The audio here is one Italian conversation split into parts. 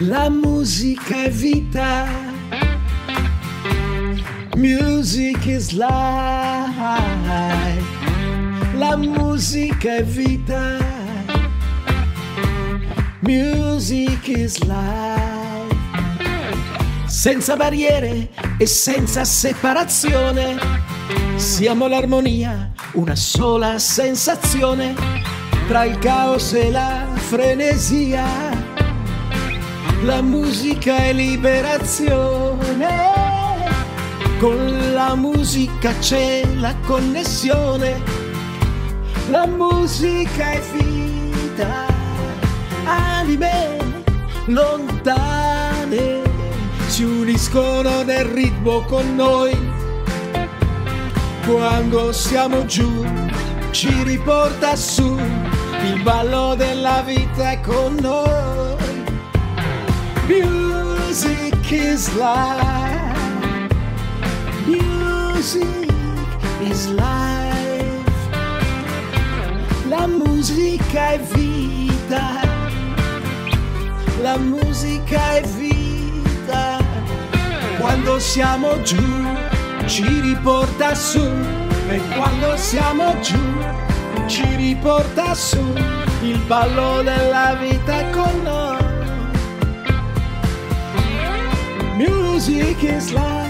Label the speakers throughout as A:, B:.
A: La musica è vita, music is life. La musica è vita, music is life. Senza barriere e senza separazione, siamo l'armonia, una sola sensazione, tra il caos e la frenesia. La musica è liberazione, con la musica c'è la connessione. La musica è vita, anime lontane si uniscono nel ritmo con noi. Quando siamo giù ci riporta su, il ballo della vita è con noi. Music is life, music is life. La musica è vita, la musica è vita. Quando siamo giù ci riporta su, e quando siamo giù ci riporta su, il ballo della vita è con noi. Music is life.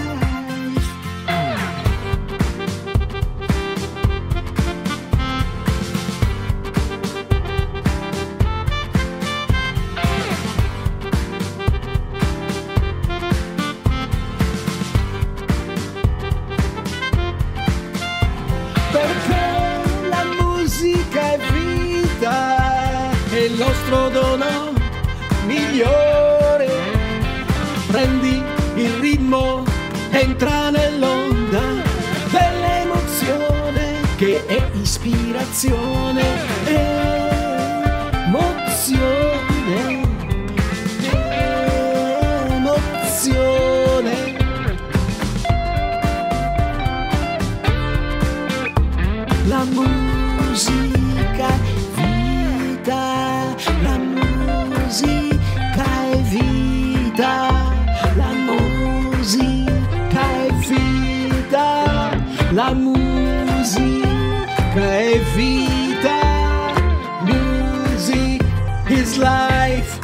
A: Perché la musica è vita, è il nostro dono migliore. Prendi il ritmo, entra nell'onda dell'emozione che è ispirazione, emozione, emozione. La musica è vita, la musica è vita. La musica è vita, la musica è vita, music is life.